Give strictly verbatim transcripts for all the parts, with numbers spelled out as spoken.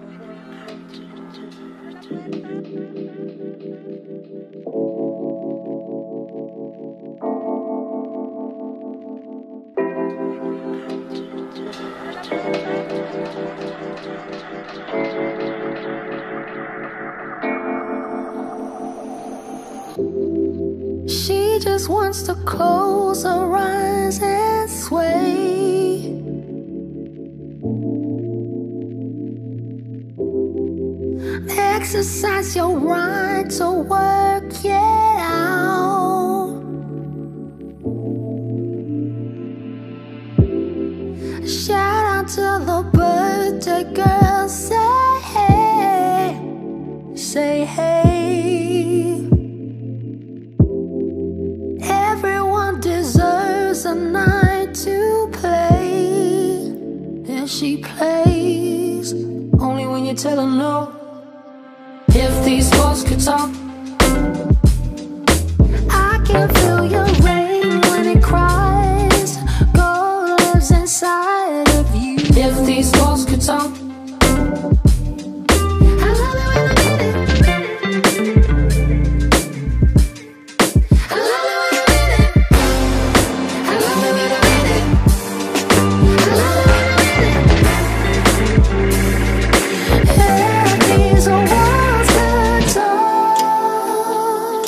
She just wants to close her eyes and sway. Exercise your right to work it out. Shout out to the birthday girl, say hey, say hey. Everyone deserves a night to play, and she plays only when you tell her no. If these walls could talk, I can feel your rain when it cries. Gold lives inside of you. If these walls could talk, I love it when I mean it. I love it when I mean it. I love it when I mean it. I love it when I mean it. If these walls could talk.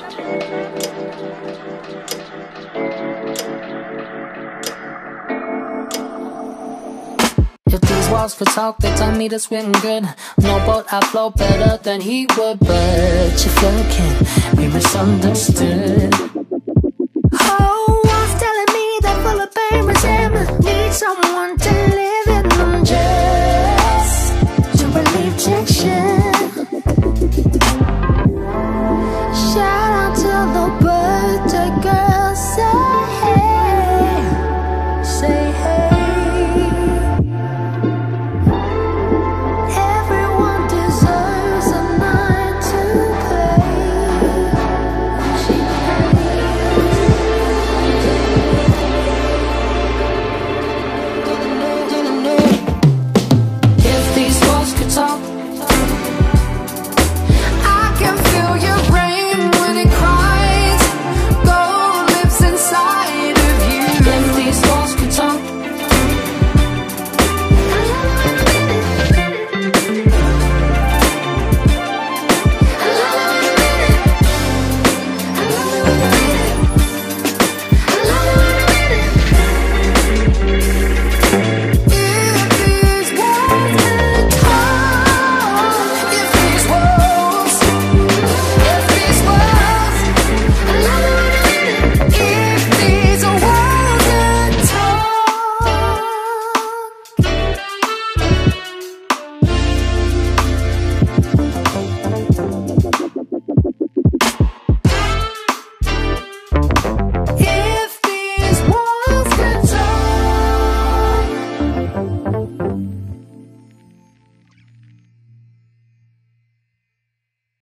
If these walls could talk, they tell me that's written good. No boat I flow better than he would, but you feel it can't be misunderstood. Oh, walls telling me they're full of pain, resentment, need someone to live.